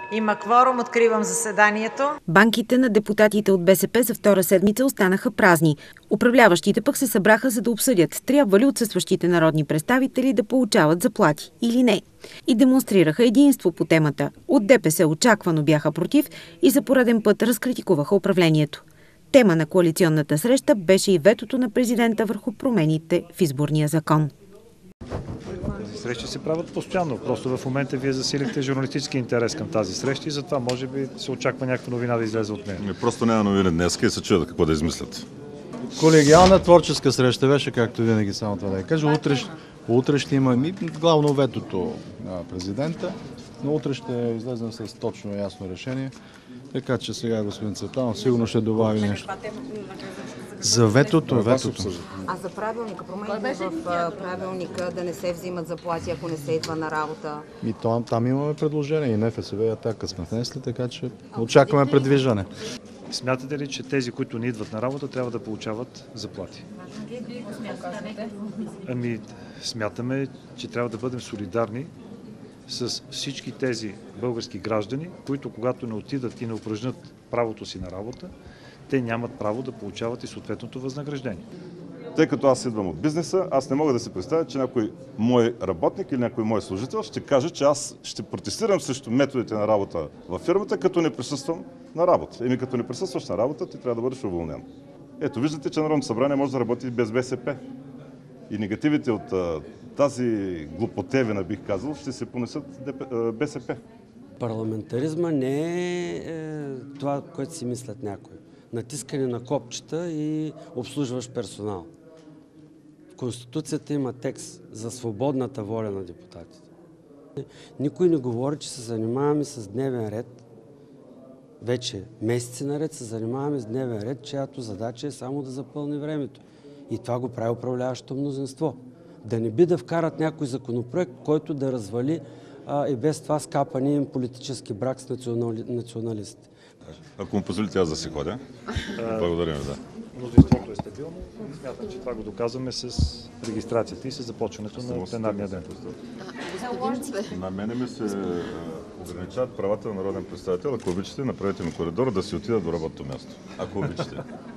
Има кворум, откривам заседанието. Банките на депутатите от БСП за втора седмица останаха празни. Управляващите пък се събраха, за да обсъдят трябва ли отсъстващите народни представители да получават заплати или не. И демонстрираха единство по темата. От ДПС очаквано бяха против и за пореден път разкритикуваха управлението. Тема на коалиционната среща беше и ветото на президента върху промените в изборния закон. Срещи се правят постоянно. Просто в момента вие засилихте журналистически интерес към тази среща и затова може би се очаква някаква новина да излезе от нея. Просто няма новини днес и се чуят какво да измислят. Колегиална творческа среща беше, както винаги, само това да я кажа. Утре ще има главно ветото на президента, но утре ще излезем с точно ясно решение. Така че сега господин Цветанов сигурно ще добави нещо. За ветото. А за правилника, промените в правилника да не се взимат заплати, ако не се идва на работа? Там имаме предложение и НФСБ и Атака сме внесли, така че очакваме предвиждане. Смятате ли, че тези, които не идват на работа, трябва да получават заплати? Смятаме, че трябва да бъдем солидарни с всички тези български граждани, които когато не отидат и не упражнят правото си на работа, те нямат право да получават и съответното възнаграждение. Тъй като аз идвам от бизнеса, аз не мога да си представя, че някой мой работник или някой мой служител ще каже, че аз ще протестирам срещу методите на работа във фирмата, като не присъствам на работа. Като не присъстваш на работа, ти трябва да бъдеш уволнен. Ето, виждате, че Народното събрание може да работи без БСП. И негативите от тази глупотевина, бих казал, ще се понесат БСП. Парламентаризма не е това, което си мислят някои. Натискане на копчета и обслужващ персонал. В Конституцията има текст за свободната воля на депутатите. Никой не говори, че се занимаваме с дневен ред. Вече месеци наред се занимаваме с дневен ред, чиято задача е само да запълни времето. И това го прави управляващото мнозинство. Да не би да вкарат някой законопроект, който да развали и без това скапания им политически брак с националистите. Ако му позволите аз да си ходя. Благодаря ви, да. Мнозинството е стабилно. Смятам, че това го доказваме с регистрацията и с започването на пленарния ден. На мене ми се ограничават правата на народен представител. Ако обичате, направете ми коридор да си отида до работното място. Ако обичате.